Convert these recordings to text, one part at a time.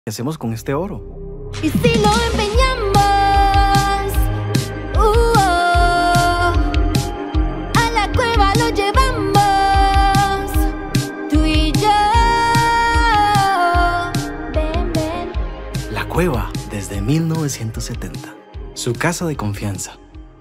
¿Qué hacemos con este oro? Y si lo empeñamos, a la cueva lo llevamos, tú y yo. Ven, ven. La Cueva, desde 1970. Su casa de confianza.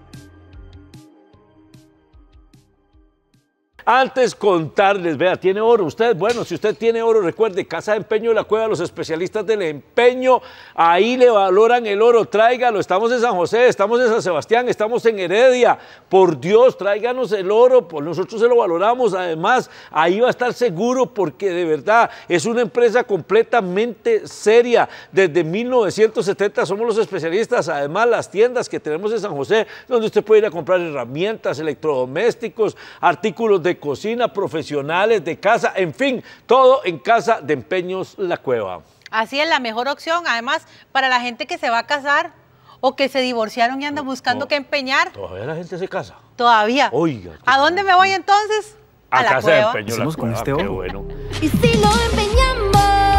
Antes contarles, vea, tiene oro. Usted, bueno, si usted tiene oro, recuerde, Casa de Empeño de La Cueva, los especialistas del empeño, ahí le valoran el oro, tráigalo. Estamos en San José, estamos en San Sebastián, estamos en Heredia. Por Dios, tráiganos el oro, pues nosotros se lo valoramos. Además, ahí va a estar seguro porque de verdad es una empresa completamente seria. Desde 1970 somos los especialistas. Además, las tiendas que tenemos en San José, donde usted puede ir a comprar herramientas, electrodomésticos, artículos de cocina, profesionales, de casa, en fin, todo en Casa de Empeños La Cueva. Así es, la mejor opción, además, para la gente que se va a casar o que se divorciaron y andan buscando qué empeñar. ¿Todavía la gente se casa? Todavía. Oiga. ¿A dónde me voy entonces? A la Casa Cueva. de Empeños La Hacemos con Cueva, este qué oro. bueno. Y si lo empeñamos,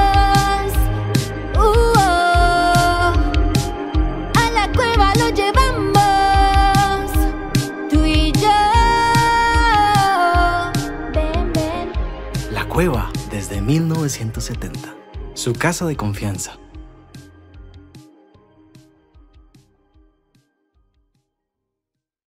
a la cueva lo llevamos, tú y yo. Ven, ven. La Cueva, desde 1970. Su casa de confianza.